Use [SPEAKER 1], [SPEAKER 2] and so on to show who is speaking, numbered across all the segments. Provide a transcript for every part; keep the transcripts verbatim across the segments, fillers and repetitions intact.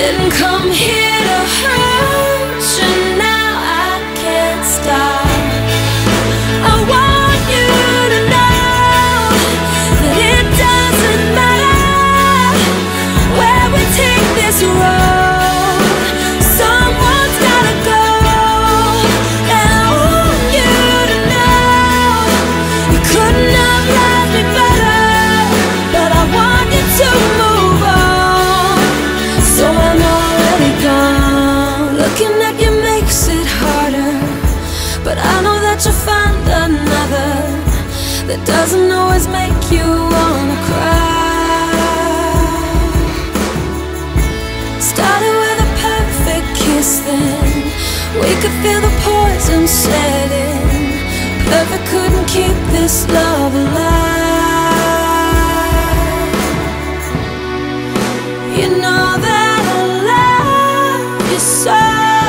[SPEAKER 1] Didn't come here to hurt you, now I can't stop. I want you to know that it doesn't matter where we take this road, someone's gotta go. And I want you to know you couldn't have loved me better, but I want you to move on. So I'm already gone. Looking at you makes it harder, but I know that you'll find another that doesn't always make you wanna cry. Started with a perfect kiss, then we could feel the poison setting. Perfect couldn't keep this love alive. You know that I love you so.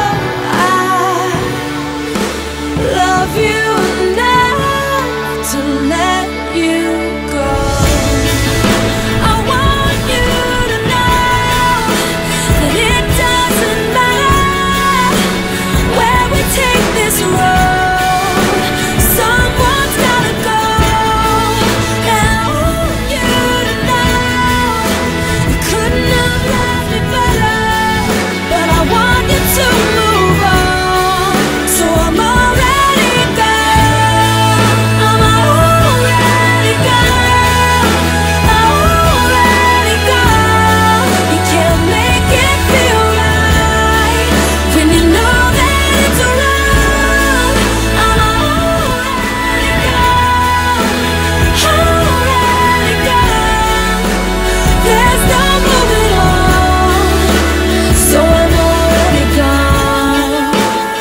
[SPEAKER 1] Love you enough to let you go. I want you to know that it doesn't matter where we take this road, someone's gotta go. And I want you to know you couldn't have loved me better, but I want you to move on. So I'm already gone. I'm already gone. Already gone. You can't make it feel right when you know that it's wrong. I'm already gone. Already gone. There's no moving on. So I'm already gone.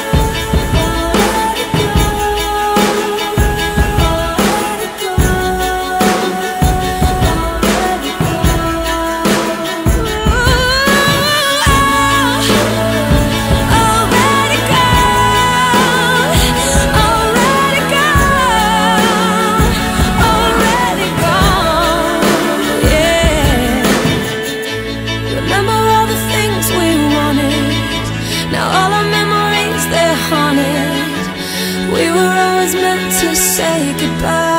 [SPEAKER 1] Already gone. Already gone. Already gone. Yeah. Remember all the things we wanted. Now all our memories, they're haunted. We were always meant to say goodbye.